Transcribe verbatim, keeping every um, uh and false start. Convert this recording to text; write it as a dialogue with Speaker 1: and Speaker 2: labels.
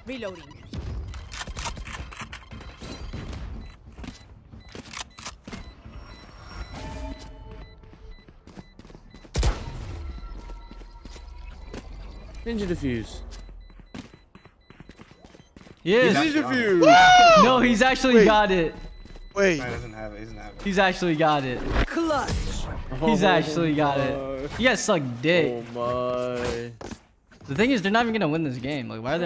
Speaker 1: Reloading.
Speaker 2: Ninja defuse.
Speaker 3: Yes.
Speaker 2: Ninja defuse.
Speaker 3: No, he's actually
Speaker 4: Wait.
Speaker 3: got it.
Speaker 4: Wait.
Speaker 5: He doesn't have it. He doesn't have it.
Speaker 3: He's actually got it.
Speaker 1: Clutch.
Speaker 3: He's
Speaker 2: Oh
Speaker 3: actually got
Speaker 2: my.
Speaker 3: it. You guys suck dick.
Speaker 2: Oh my.
Speaker 3: The thing is, they're not even gonna win this game. Like, why are they?